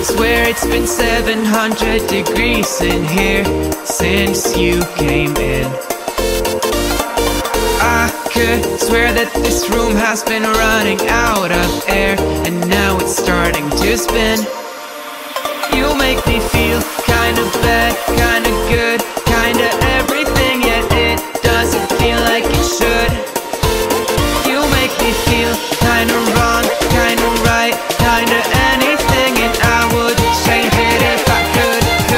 swear it's been 700 degrees in here since you came in. I could swear that this room has been running out of air, and now it's starting to spin. You make me feel kinda bad, kinda good, kinda everything, yet it doesn't feel like it should. You make me feel kinda wrong, kinda right, kinda anything, and I would change it if I could.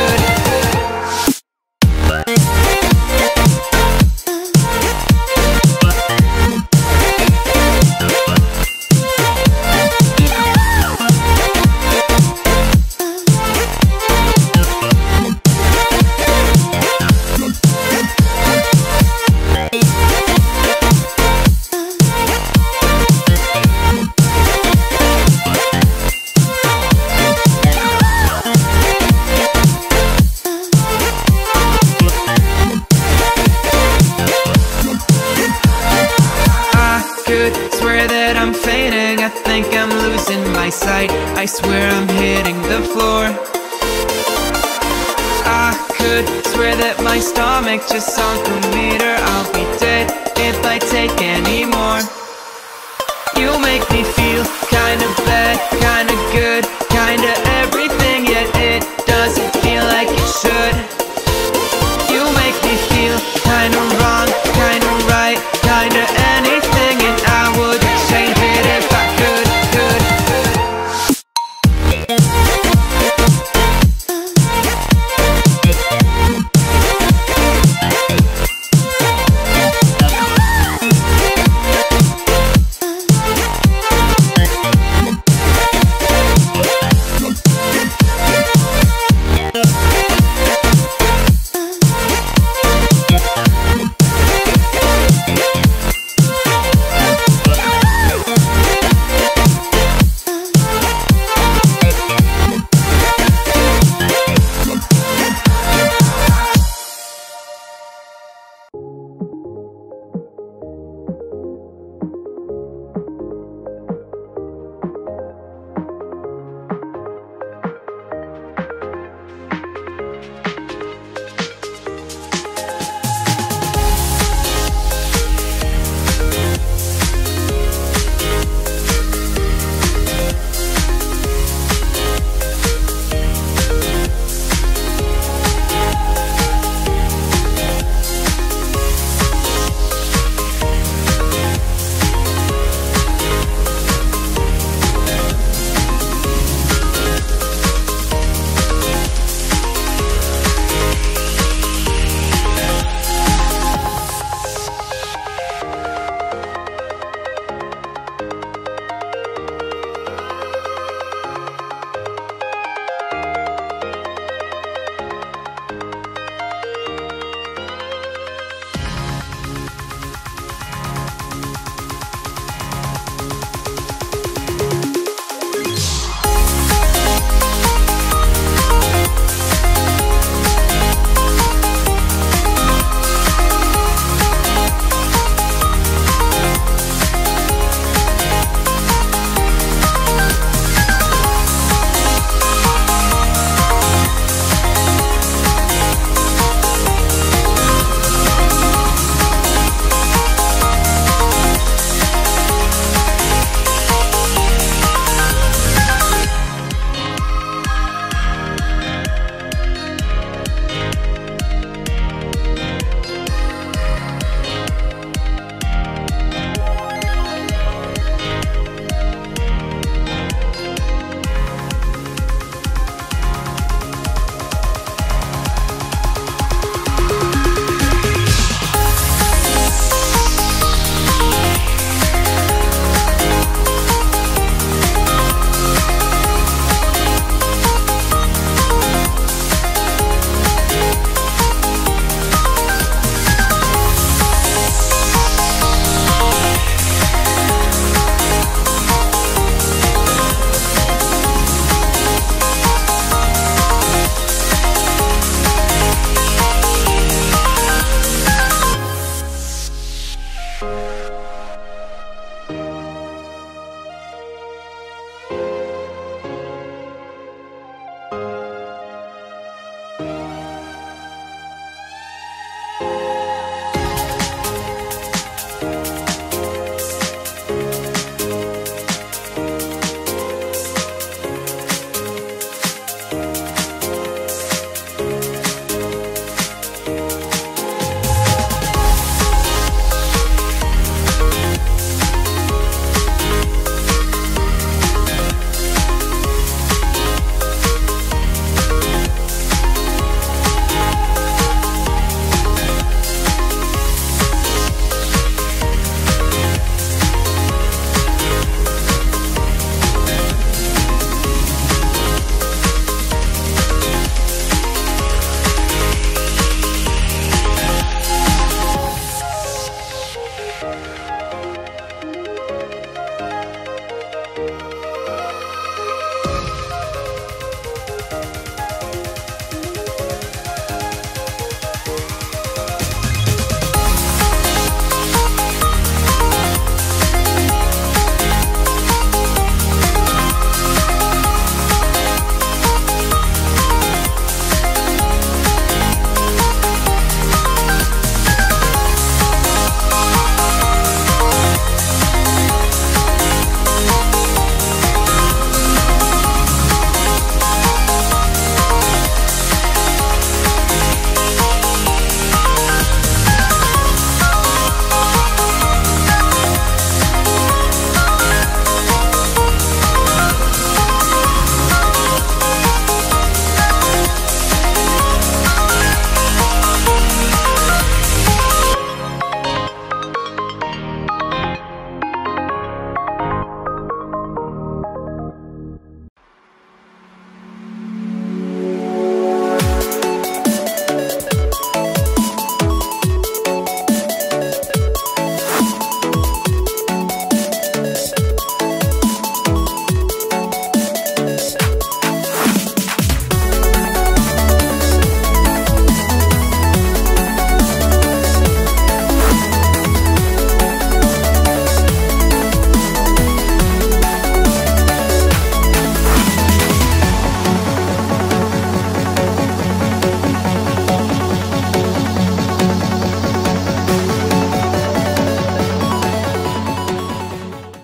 Swear that I'm fainting, I think I'm losing my sight, I swear I'm hitting the floor. I could swear that my stomach just sunk a meter, I'll be dead if I take any more. You make me feel